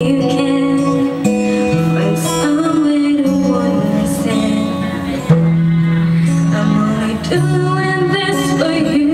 you can find some way to understand. I'm only doing this for you.